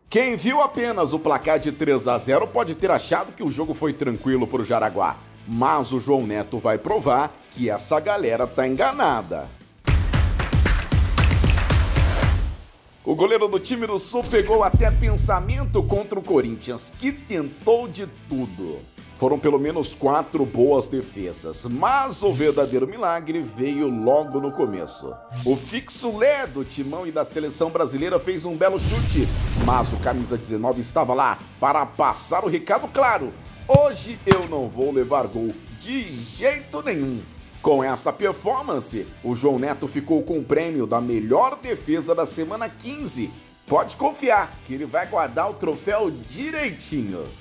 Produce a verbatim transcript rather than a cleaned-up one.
Quem viu apenas o placar de três a zero pode ter achado que o jogo foi tranquilo para o Jaraguá, mas o João Neto vai provar que essa galera tá enganada. O goleiro do time do Sul pegou até pensamento contra o Corinthians, que tentou de tudo. Foram pelo menos quatro boas defesas, mas o verdadeiro milagre veio logo no começo. O fixo Lé do Timão e da seleção brasileira fez um belo chute, mas o camisa dezenove estava lá para passar o recado claro: hoje eu não vou levar gol de jeito nenhum. Com essa performance, o João Neto ficou com o prêmio da melhor defesa da semana quinze. Pode confiar que ele vai guardar o troféu direitinho.